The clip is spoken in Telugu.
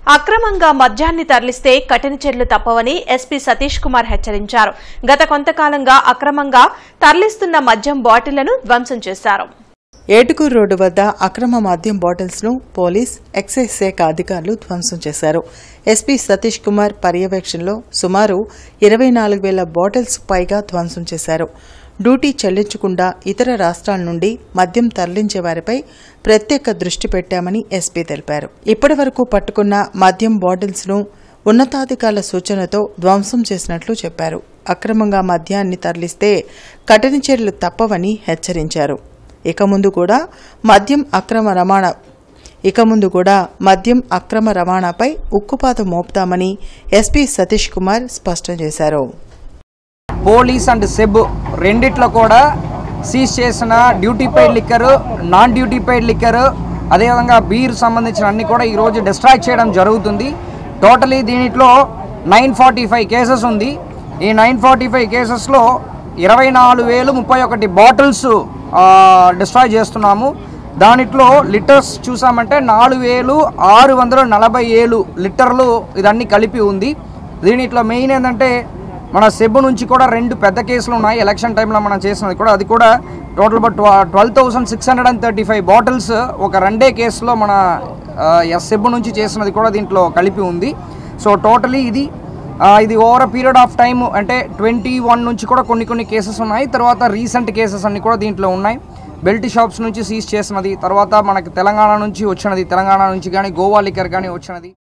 అక్రమంగా మద్యాన్ని తరలిస్తే కఠిన చర్యలు తప్పవని ఎస్పీ సతీష్ కుమార్ హెచ్చరించారు. గత కొంతకాలంగా అక్రమంగా తరలిస్తున్న మద్యం బాటిళ్లను ధ్వంసం చేశారు. ఏటుకూరు రోడ్డు వద్ద అక్రమ మద్యం బాటిల్స్ ను పోలీస్, ఎక్సైజ్ శాఖ అధికారులు ధ్వంసం చేశారు. ఎస్పీ సతీష్ కుమార్ పర్యవేక్షణలో సుమారు 24,000 బాటిల్స్ పైగా ధ్వంసం చేశారు. డ్యూటీ చెల్లించకుండా ఇతర రాష్ట్రాల నుండి మద్యం తరలించే వారిపై ప్రత్యేక దృష్టి పెట్టామని ఎస్పీ తెలిపారు. ఇప్పటి వరకు పట్టుకున్న మద్యం బాటిల్స్ ను ఉన్నతాధికారుల సూచనతో ధ్వంసం చేసినట్లు చెప్పారు. అక్రమంగా మద్యాన్ని తరలిస్తే కఠిన చర్యలు తప్పవని హెచ్చరించారు. ఇక ముందు కూడా మద్యం అక్రమ రవాణాపై ఉక్కుపాదం మోపుతామని ఎస్పీ సతీష్ కుమార్ స్పష్టం చేశారు. పోలీస్ అండ్ సెబ్ రెండిట్లో కూడా సీజ్ చేసిన duty paid liquor, non duty paid liquor, అదేవిధంగా బీర్ సంబంధించిన అన్ని కూడా ఈరోజు డిస్ట్రాక్ట్ చేయడం జరుగుతుంది. టోటలీ దీంట్లో 945 కేసెస్ ఉంది. ఈ 945 కేసెస్లో 24,031 బాటిల్స్ డిస్ట్రాయ్ చేస్తున్నాము. దానిట్లో లీటర్స్ చూసామంటే 4,647 లీటర్లు ఇదన్నీ కలిపి ఉంది. దీనిట్లో మెయిన్ ఏంటంటే మన సెబ్ నుంచి కూడా 2 పెద్ద కేసులు ఉన్నాయి. ఎలక్షన్ టైంలో మనం చేసినది కూడా, అది కూడా టోటల్ 12,635 బాటిల్స్ ఒక 2 కేసులో మన సెబ్ నుంచి చేసినది కూడా దీంట్లో కలిపి ఉంది. సో టోటలీ ఇది ఓవర్ పీరియడ్ ఆఫ్ టైమ్ అంటే 21 నుంచి కూడా కొన్ని కేసెస్ ఉన్నాయి. తర్వాత రీసెంట్ కేసెస్ అన్ని కూడా దీంట్లో ఉన్నాయి. బెల్ట్ షాప్స్ నుంచి సీజ్ చేసినది, తర్వాత మనకి తెలంగాణ నుంచి వచ్చినది, తెలంగాణ నుంచి కానీ గోవా లిక్కర్ కానీ వచ్చినది.